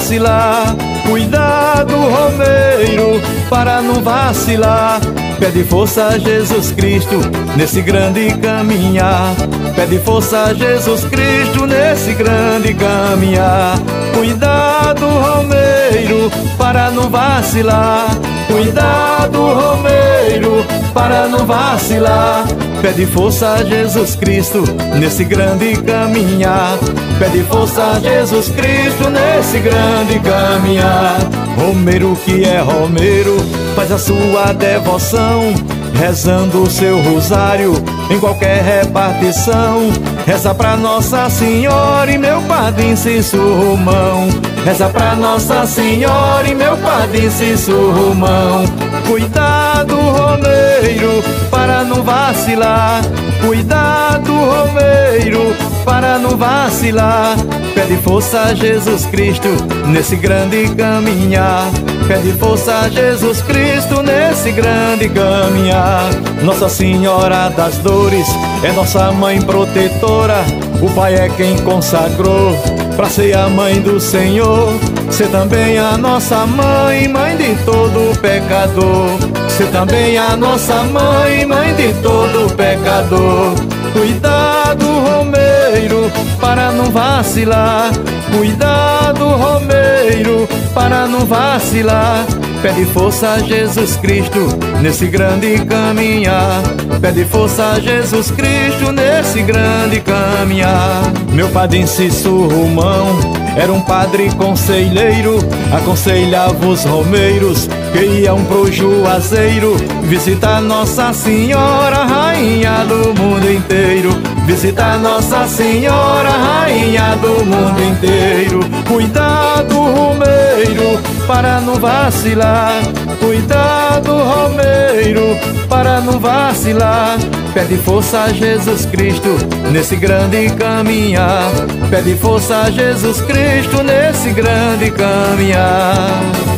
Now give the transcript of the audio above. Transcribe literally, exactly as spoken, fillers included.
vacilar. Cuidado, romeiro, para não vacilar. Pede força a Jesus Cristo nesse grande caminhar. Pede força a Jesus Cristo nesse grande caminhar. Cuidado, romeiro, para não vacilar. Cuidado, romeiro, para não vacilar. Pede força a Jesus Cristo nesse grande caminhar. Pede força a Jesus Cristo nesse grande caminhar. Romeiro que é romeiro, faz a sua devoção, rezando o seu rosário em qualquer repartição. Reza pra Nossa Senhora e meu padre Cício Romão. Reza pra Nossa Senhora e meu padre Cício Romão. Cuidado, romeiro, para não vacilar. Cuidado, romeiro, para não vacilar. Pede força a Jesus Cristo nesse grande caminhar. Pede força a Jesus Cristo nesse grande caminhar. Nossa Senhora das Dores é nossa mãe protetora. O Pai é quem consagrou pra ser a mãe do Senhor. Ser também a nossa mãe, mãe de todo pecador. Ser também a nossa mãe, mãe de todo pecador. Cuidado, romeiro, para não vacilar. Cuidado, romeiro, para não vacilar. Pede força a Jesus Cristo nesse grande caminhar. Pede força a Jesus Cristo nesse grande caminhar. Meu padre Cício Romão era um padre conselheiro. Aconselhava os romeiros que iam pro Juazeiro visitar Nossa Senhora, rainha do mundo inteiro. Visitar Nossa Senhora, rainha do mundo inteiro. Cuidado, romeiro, para não vacilar. Cuidado, romeiro, para não vacilar. Pede força a Jesus Cristo nesse grande caminhar. Pede força a Jesus Cristo nesse grande caminhar.